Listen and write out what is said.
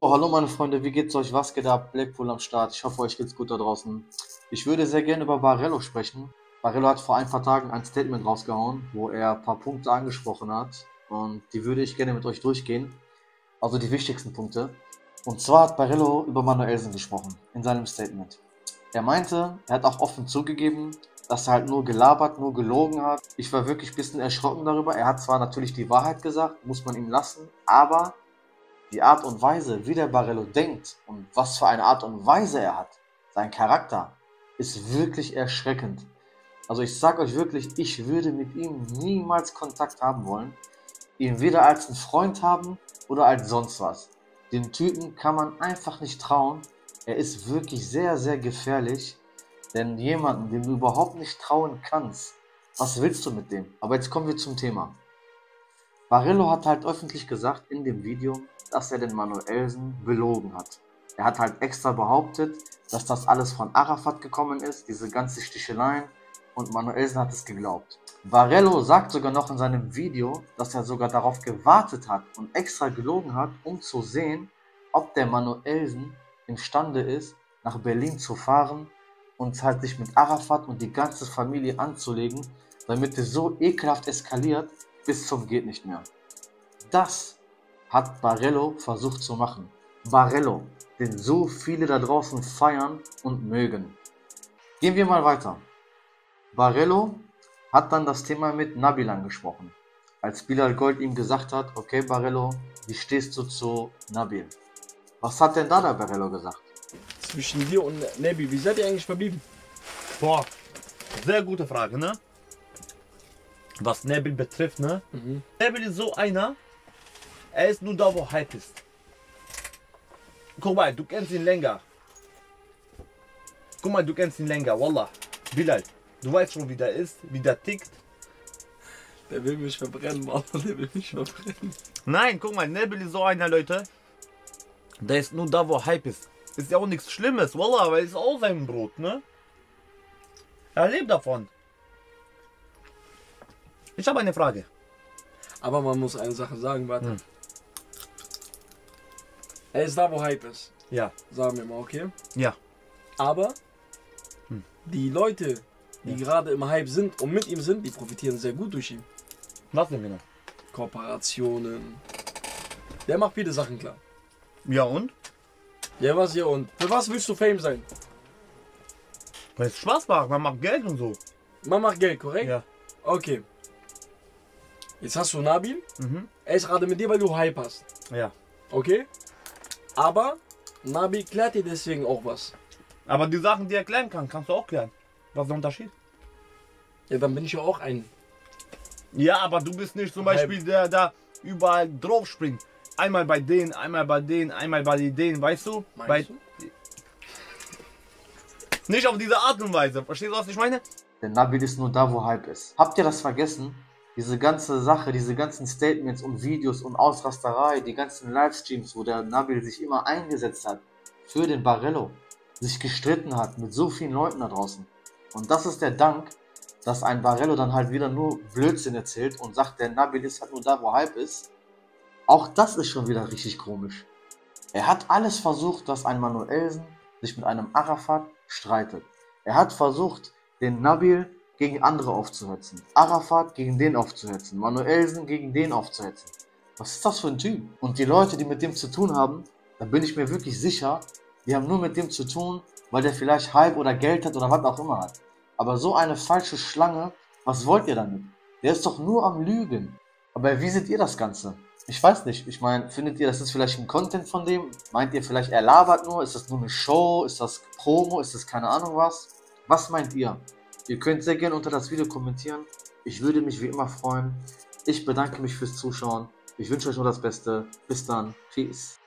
Oh, hallo meine Freunde, wie geht's euch? Was geht ab? Blackpool am Start. Ich hoffe, euch geht's gut da draußen. Ich würde sehr gerne über Barello sprechen. Barello hat vor ein paar Tagen ein Statement rausgehauen, wo er ein paar Punkte angesprochen hat. Und die würde ich gerne mit euch durchgehen. Also die wichtigsten Punkte. Und zwar hat Barello über Manuelsen gesprochen in seinem Statement. Er meinte, er hat auch offen zugegeben, dass er halt nur gelabert, nur gelogen hat. Ich war wirklich ein bisschen erschrocken darüber. Er hat zwar natürlich die Wahrheit gesagt, muss man ihm lassen, aber die Art und Weise, wie der Barello denkt und was für eine Art und Weise er hat, sein Charakter, ist wirklich erschreckend. Also ich sage euch wirklich, ich würde mit ihm niemals Kontakt haben wollen. Ihn weder als einen Freund haben oder als sonst was. Den Typen kann man einfach nicht trauen. Er ist wirklich sehr, sehr gefährlich. Denn jemanden, dem du überhaupt nicht trauen kannst, was willst du mit dem? Aber jetzt kommen wir zum Thema. Barello hat halt öffentlich gesagt in dem Video, dass er den Manuelsen belogen hat. Er hat halt extra behauptet, dass das alles von Arafat gekommen ist, diese ganze Sticheleien, und Manuelsen hat es geglaubt. Barello sagt sogar noch in seinem Video, dass er sogar darauf gewartet hat und extra gelogen hat, um zu sehen, ob der Manuelsen imstande ist, nach Berlin zu fahren und halt sich mit Arafat und die ganze Familie anzulegen, damit es so ekelhaft eskaliert, bis zum geht nicht mehr. Das hat Barello versucht zu machen. Barello, den so viele da draußen feiern und mögen. Gehen wir mal weiter. Barello hat dann das Thema mit Nabil angesprochen. Als Bilal Gold ihm gesagt hat, okay Barello, wie stehst du zu Nabil? Was hat denn da der Barello gesagt? Zwischen dir und Nabil, wie seid ihr eigentlich verblieben? Boah, sehr gute Frage, ne? Was Nabil betrifft, ne? Nabil ist so einer, er ist nur da, wo Hype ist. Guck mal, du kennst ihn länger. Guck mal, du kennst ihn länger, Wallah. Bilal, du weißt schon, wie der ist, wie der tickt. Der will mich verbrennen, Mann, der will mich verbrennen. Nein, guck mal, Nabil ist so einer, Leute. Der ist nur da, wo Hype ist. Ist ja auch nichts Schlimmes, Wallah, weil es ist auch sein Brot, ne? Er lebt davon. Ich habe eine Frage. Aber man muss eine Sache sagen, warte. Er ist da, wo Hype ist. Ja. Sagen wir mal, okay? Ja. Aber die Leute, die gerade im Hype sind und mit ihm sind, die profitieren sehr gut durch ihn. Was denn genau? Kooperationen. Der macht viele Sachen klar. Ja und? Ja, was hier und? Für was willst du Fame sein? Weil es Spaß macht, man macht Geld und so. Man macht Geld, korrekt? Ja. Okay. Jetzt hast du Nabil. Er ist gerade mit dir, weil du Hype hast. Ja. Okay? Aber Nabil klärt dir deswegen auch was. Aber die Sachen, die er klären kann, kannst du auch klären. Was ist der Unterschied? Ja, dann bin ich ja auch ein. Ja, aber du bist nicht zum Beispiel der da überall drauf springt. Einmal bei denen, einmal bei denen, einmal bei denen, weißt du? Meinst du? Nicht auf diese Art und Weise. Verstehst du, was ich meine? Der Nabil ist nur da, wo Hype ist. Habt ihr das vergessen? Diese ganze Sache, diese ganzen Statements und Videos und Ausrasterei, die ganzen Livestreams, wo der Nabil sich immer eingesetzt hat für den Barello, sich gestritten hat mit so vielen Leuten da draußen. Und das ist der Dank, dass ein Barello dann halt wieder nur Blödsinn erzählt und sagt, der Nabil ist halt nur da, wo Hype ist. Auch das ist schon wieder richtig komisch. Er hat alles versucht, dass ein Manuelsen sich mit einem Arafat streitet. Er hat versucht, den Nabil gegen andere aufzuhetzen. Arafat gegen den aufzuhetzen. Manuelsen gegen den aufzuhetzen. Was ist das für ein Typ? Und die Leute, die mit dem zu tun haben, da bin ich mir wirklich sicher, die haben nur mit dem zu tun, weil der vielleicht Hype oder Geld hat oder was auch immer hat. Aber so eine falsche Schlange, was wollt ihr damit? Der ist doch nur am Lügen. Aber wie seht ihr das Ganze? Ich weiß nicht, ich meine, findet ihr, das ist vielleicht ein Content von dem? Meint ihr vielleicht, er labert nur? Ist das nur eine Show? Ist das Promo? Ist das keine Ahnung was? Was meint ihr? Ihr könnt sehr gerne unter das Video kommentieren. Ich würde mich wie immer freuen. Ich bedanke mich fürs Zuschauen. Ich wünsche euch nur das Beste. Bis dann. Peace.